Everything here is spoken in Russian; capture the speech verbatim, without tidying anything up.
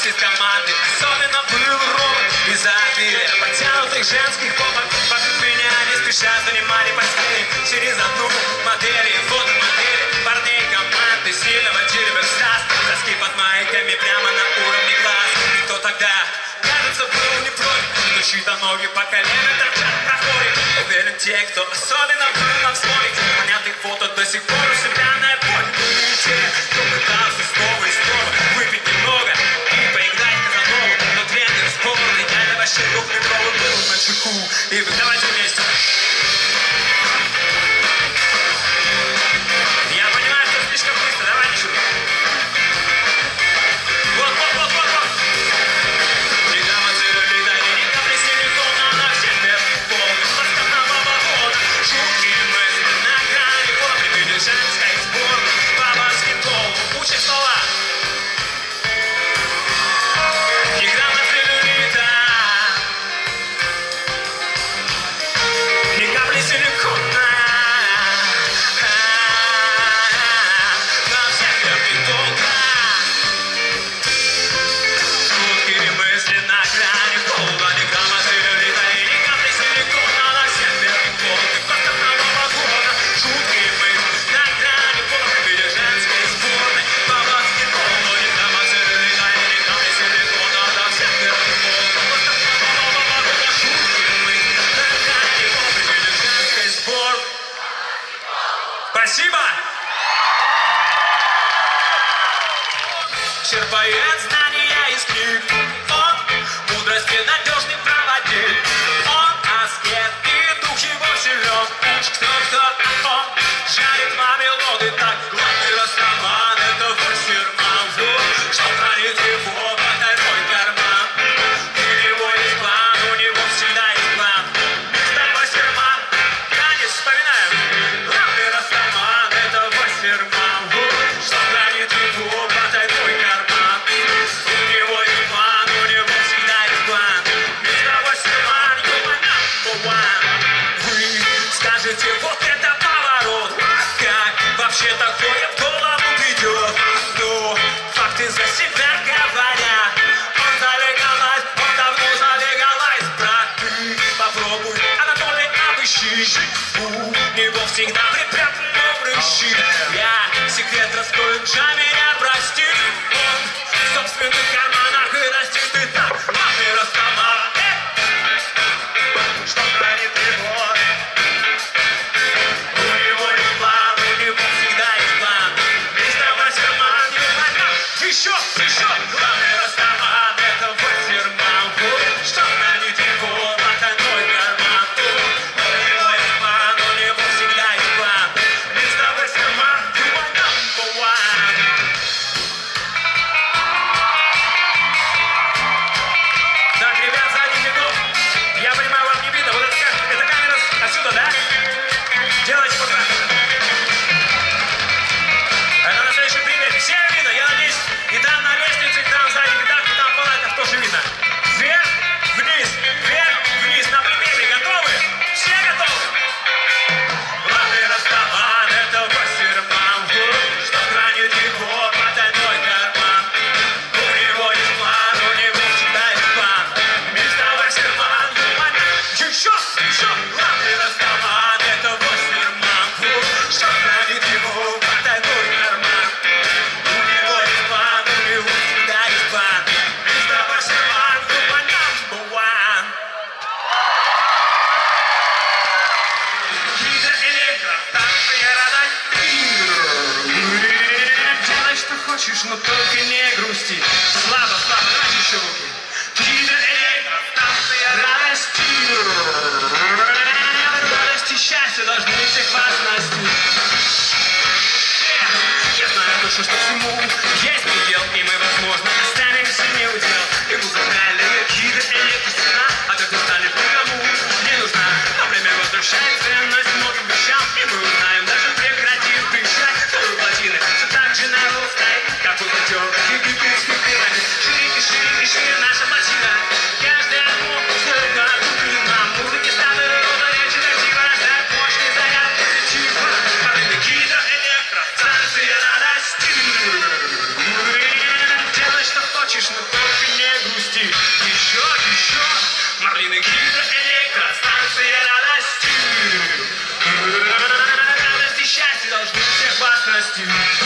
из команды. Особенно был ровен из-за обилия подтянутых женских попок. Вокруг меня не спеша занимали постели через одну модель и фотомодели парней команды сильно водили в экстаз. Доски под майками прямо на уровне глаз. Кто тогда, кажется, был не против, но чьи-то ноги по колено торчат в проходе. Уверен, те, кто особенно был на взломе, понятых фото до сих пор у себя на эпохе. Были те, кто пытался снова и снова выпить немного и поиграть в Казанову. Но тренер спорный, я вообще двухметровый был на чеку. И вы давайте вместе. Я понимаю, что слишком быстро, давайте шутки. Вот, вот, вот, вот, вот. Реклама целлюлита и ни капли силикона на всех полных постановок балкона. Шутки мысли на грани пола, приведет женской сбор по баскетболу. Учим слова. Ни грамма целлюлита, ни капли силикона. На всех долго. Шутки мысли на грани пола, ни грамма целлюлита и ни капли силикона. На всех полных постановок балкона. Шутки мысли на грани пола, приведет женской сборной по баскетболу. Ни грамма целлюлита и ни капли силикона. На всех полных постановок балкона. Шутки мысли на грани пола, приведет женской сборной. Спасибо! Черпает знания из книг. Он мудрости надежный проводник. Он аскет и дух его силен. Уж кто-кто, а он жарит мамелоды так. Главный растаман — это Вассерман. Вот что хранит его потайной карман. У него есть план, у него всегда есть план. Мистер Вассерман, танец вспоминаем. Главный растаман — это Вассерман. Вот что хранит его потайной карман. У него есть план, у него всегда есть план. Мистер Вассерман, you my number one. Вы скажете, вот это поворот. Как вообще такое в голову придет? Ну, факты за себя говорят. Он залегалайз, он давно залегалайз. Брат, ты попробуй, Анатолий, обыщи. У него всегда припрятаны прыщи. Я секрет раскрою, Джа меня прости. Он в собственных карманах и растет и так. Главный растаман, что хранит его. У него есть план, у него всегда есть план. Мистер Вассерман, you my number. Еще, еще. Главный растаман — это Вассерман. Вот что хранит его потайной карман. У него есть план, у него всегда есть план. Мистер Вассерман, you my number one. Так, ребят, сзади бегут. Я понимаю, вам не видно. Вот это, ка- это камера с- отсюда, да? Делайте вот так. Это на следующий пример. Всем видно, я надеюсь. И там на лестнице, и там сзади, и там, и там в палатках тоже видно. Вверх, вниз, вверх, вниз. На примере готовы? Все готовы? Главный растаман — это Вассерман. Вот что хранит его потайной карман. У него есть план, у него всегда есть план. Мистер Вассерман, you my number. Еще, еще. Главный растаман — это Вассерман. Вот что хранит его потайной карман. У него есть план, у него всегда есть план. Мистер Вассерман, you my number one. Гидроэлектростанция Радай. Делай, что хочешь, но только не грусти. Слабо, слабо, давайте еще руки. Гидроэлектростанция Радости. Радость и счастье должны всех вас настичь. Я знаю точно, что всему есть предел, и мы, возможно, останемся неудел. И музыкальная гидроэлектросистема от этого станет никому не нужна. Но время возвращает ценность многим вещам, и мы узнаем, даже прекратив дышать, что у плотины все так же народ стоит, как у котенка. Марлины гидроэлектростанции радости. Радость и счастье должны всех вас простить.